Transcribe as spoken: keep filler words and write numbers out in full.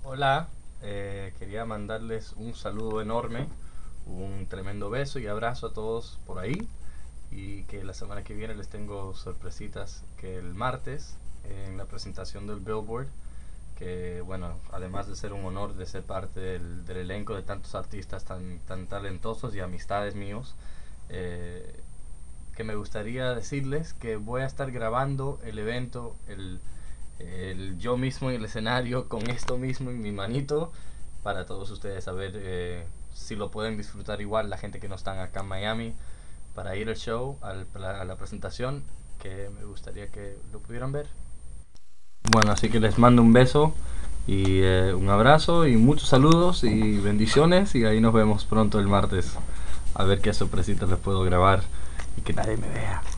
Hola, eh, quería mandarles un saludo enorme, un tremendo beso y abrazo a todos por ahí y que la semana que viene les tengo sorpresitas que el martes en la presentación del Billboard, que bueno, además de ser un honor de ser parte del, del elenco de tantos artistas tan, tan talentosos y amistades míos, eh, que me gustaría decirles que voy a estar grabando el evento, el, el yo mismo en el escenario, con esto mismo en mi manito, para todos ustedes saber eh, si lo pueden disfrutar igual la gente que no están acá en Miami, para ir al show, al, a la presentación, que me gustaría que lo pudieran ver. Bueno, así que les mando un beso y eh, un abrazo y muchos saludos y bendiciones y ahí nos vemos pronto el martes a ver qué sorpresitas les puedo grabar y que nadie me vea.